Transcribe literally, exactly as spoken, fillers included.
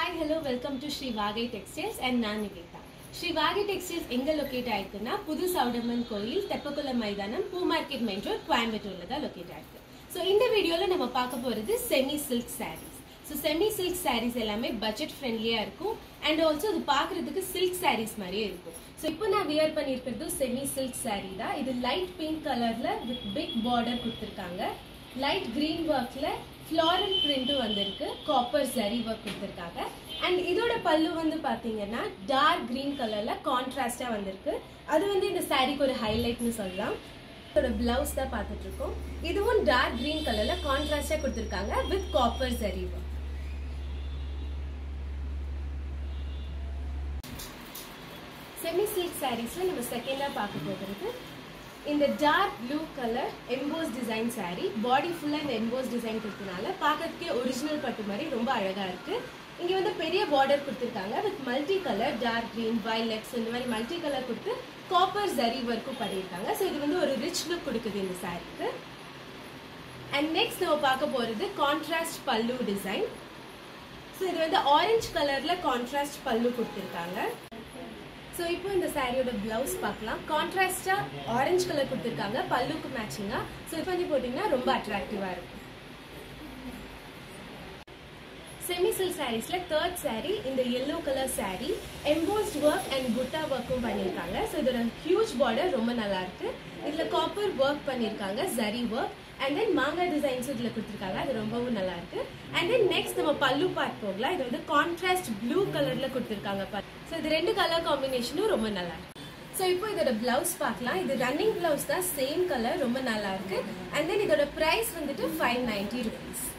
Hi, hello, welcome to Sri Vagai Textiles and நான் Nivetha. Sri Vagai Textiles எங்க locate ஆயிருக்குன்னா புது சவுடம்மன் கோயில் தெப்பக்குளம் மைதானம் பூ மார்க்கெட் மெயின் ரோட் கோயம்புத்தூர்ல தான் லொகேட் ஆயிருக்கு. ஸோ இந்த வீடியோல நம்ம பார்க்க போறது semi silk saris. So semi silk saris எல்லாமே பட்ஜெட் ஃப்ரெண்ட்லியா இருக்கும் அண்ட் ஆல்சோ அது பார்க்கறதுக்கு சில்க் சாரீஸ் மாதிரியே இருக்கும். ஸோ இப்போ நான் வியர் பண்ணியிருக்கிறது செமி சில்க் சாரீ தான். இது லைட் பிங்க் கலர்ல வித் பிக் பார்டர் கொடுத்துருக்காங்க. லைட் கிரீன் ஒர்க்ல ஃப்ளாரல் பிரிண்ட்டும் வந்திருக்கு. காப்பர் ஜரி ஒர்க் கொடுத்துருக்காங்க. அண்ட் இதோட பல்லு வந்து பாத்தீங்கன்னா டார்க் கிரீன் கலர்ல கான்ட்ராஸ்டா வந்திருக்கு. அது வந்து இந்த சாரீக்கு ஒரு ஹைலைட்னு சொல்லலாம். இதோட பிளவுஸ் தான் பார்த்துட்டு இருக்கோம். இதுவும் டார்க் கிரீன் கலர்ல கான்ட்ராஸ்டா கொடுத்துருக்காங்க with copper zari work. Semi silk சாரீஸ்ல நம்ம செகண்டா பார்க்க போகிறது இந்த dark blue colour emboss design sari. Body ஃபுல்லா இந்த எம்போஸ் டிசைன் கொடுத்தனால பார்க்கறதுக்கே ஒரிஜினல் பட்டு மாதிரி ரொம்ப அழகா இருக்கு. இங்க வந்து பெரிய பார்டர் கொடுத்துருக்காங்க with multi colour dark green violets இந்த மாதிரி மல்டி கலர் கொடுத்து காப்பர் ஜரி ஒர்க்கும் பண்ணியிருக்காங்க. ஸோ இது வந்து ஒரு ரிச் லுக் கொடுக்குது இந்த சாரீக்கு. அண்ட் நெக்ஸ்ட் நம்ம பார்க்க போறது கான்ட்ராஸ்ட் பல்லு டிசைன். ஸோ இது வந்து ஆரஞ்சு கலர்ல கான்ட்ராஸ்ட் பல்லு கொடுத்துருக்காங்க. ஸோ இப்போ இந்த சாரியோட பிளவுஸ் பார்க்கலாம். கான்ட்ராஸ்டா ஆரஞ்சு கலர் கொடுத்துருக்காங்க பல்லுக்கு மேட்சிங்கா. ஸோ இப்போ வந்து போட்டிங்கன்னா ரொம்ப அட்ராக்டிவா இருக்கும். செமி சில்க் சாரீஸ்ல தேர்ட் சாரீ இந்த yellow colour sari. Embossed work and butta ஒர்க்கும் பண்ணியிருக்காங்க. ஸோ இதோட ஹியூஜ் பார்டர் ரொம்ப நல்லா இருக்கு. இதுல காப்பர் ஒர்க் பண்ணியிருக்காங்க ஜரி ஒர்க் அண்ட் தென் மாங்காய் டிசைன்ஸ் இதுல கொடுத்துருக்காங்க. அது ரொம்பவும் நல்லா இருக்கு. அண்ட் தென் நெக்ஸ்ட் நம்ம பல்லு பார்ட் போகலாம். இது வந்து கான்ட்ராஸ்ட் ப்ளூ கலர்ல கொடுத்துருக்காங்க. ஸோ இது ரெண்டு கலர் காம்பினேஷனும் ரொம்ப நல்லா இருக்கு. ஸோ இப்போ இதோட பிளவுஸ் பார்க்கலாம். இது ரன்னிங் பிளவுஸ் தான், சேம் கலர், ரொம்ப நல்லா இருக்கு. அண்ட் தென் இதோட பிரைஸ் வந்துட்டு ஃபைவ் நைன்டி ருபீஸ்.